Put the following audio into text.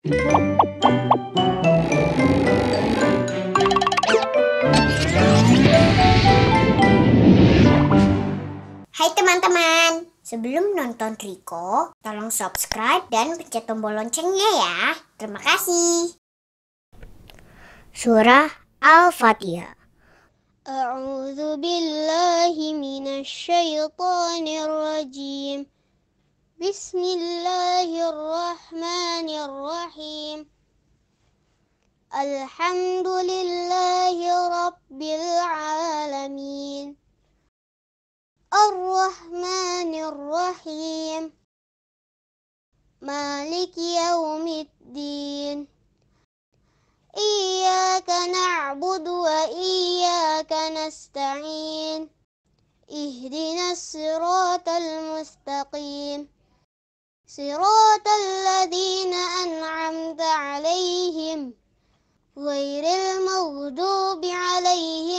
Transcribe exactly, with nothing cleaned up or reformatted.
Hai teman-teman, sebelum nonton Riko, tolong subscribe dan pencet tombol loncengnya ya. Terima kasih. Surah Al-Fatihah. A'udzu billahi minasy syaithanir rajim. Bismillahirrahmanirrahim. Alhamdulillahi rabbil alamin. Ar-Rahmanir Rahim. Maliki yaumiddin. Iyyaka na'budu wa iyyaka nasta'in. Ihdinas siratal mustaqim. Siratal ladzina an'amta 'alaihim ghairil maghdubi 'alaihim